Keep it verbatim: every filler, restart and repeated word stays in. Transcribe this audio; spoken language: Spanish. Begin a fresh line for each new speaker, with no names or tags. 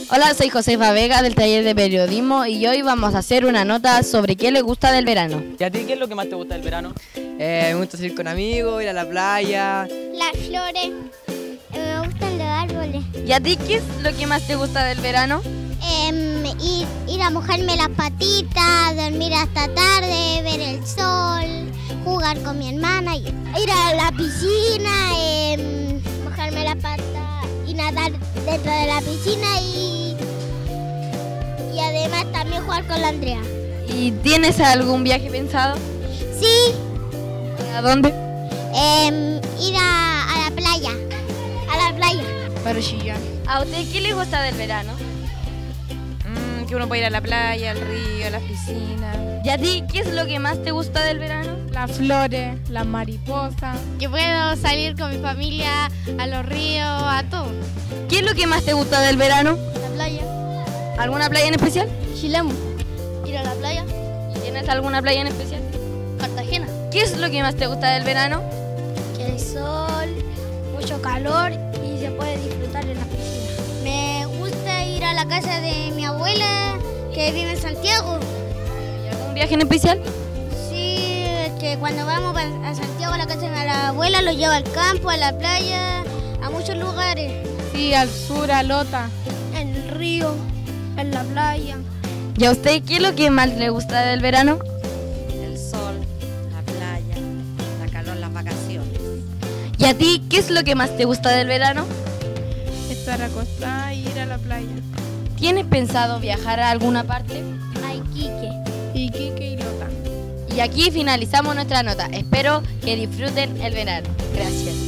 Hola, soy Josefa Vega del taller de periodismo y hoy vamos a hacer una nota sobre qué le gusta del verano.
¿Y a ti qué es lo que más te gusta del verano?
Eh, me gusta salir con amigos, ir a la playa.
Las flores, me gustan los árboles.
¿Y a ti qué es lo que más te gusta del verano?
Eh, ir, ir a mojarme las patitas, dormir hasta tarde, ver el sol, jugar con mi hermana, ir a la piscina, eh, mojarme las patas y nadar dentro de la piscina y, y además también jugar con la Andrea.
¿Y tienes algún viaje pensado?
Sí,
¿A dónde?
eh, ir a, a la playa, a la playa.
Para Chillán. ¿A usted qué le gusta del verano?
Mm, que uno puede ir a la playa, al río, a las piscinas.
¿Y a ti qué es lo que más te gusta del verano?
Las flores, las mariposas.
Que puedo salir con mi familia a los ríos, a todo.
¿Qué es lo que más te gusta del verano?
La playa,
¿Alguna playa en especial?
Chilemu, ir a la playa,
¿Y tienes alguna playa en especial?
Cartagena.
¿Qué es lo que más te gusta del verano?
Que el sol, mucho calor y se puede disfrutar en la piscina. Me gusta ir a la casa de mi abuela que vive en Santiago.
¿Y algún viaje en especial?
Sí, que cuando vamos a Santiago a la casa de mi abuela lo llevo al campo, a la playa, a muchos lugares.
Sí, al sur, a Lota.
En el río, en la playa.
¿Y a usted qué es lo que más le gusta del verano?
El sol, la playa, la calor, las vacaciones.
¿Y a ti qué es lo que más te gusta del verano?
Estar acostada y ir a la playa.
¿Tienes pensado viajar a alguna parte?
A Iquique.
Iquique y Lota.
Y aquí finalizamos nuestra nota. Espero que disfruten el verano. Gracias.